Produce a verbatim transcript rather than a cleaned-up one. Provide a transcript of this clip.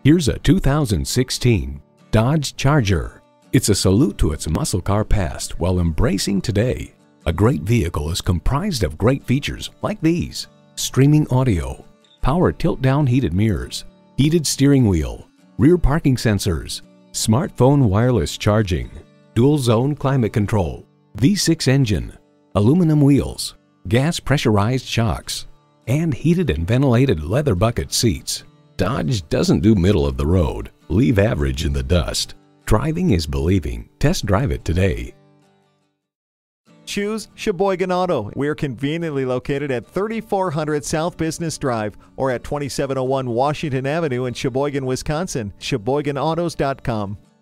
Here's a two thousand sixteen Dodge Charger. It's a salute to its muscle car past while embracing today. A great vehicle is comprised of great features like these: streaming audio, power tilt-down heated mirrors, heated steering wheel, rear parking sensors, smartphone wireless charging, dual zone climate control, V six engine, aluminum wheels, gas pressurized shocks, and heated and ventilated leather bucket seats. Dodge doesn't do middle of the road, leave average in the dust. Driving is believing. Test drive it today. Choose Sheboygan Auto. We're conveniently located at thirty-four hundred South Business Drive or at twenty-seven oh one Washington Avenue in Sheboygan, Wisconsin. Sheboygan Autos dot com.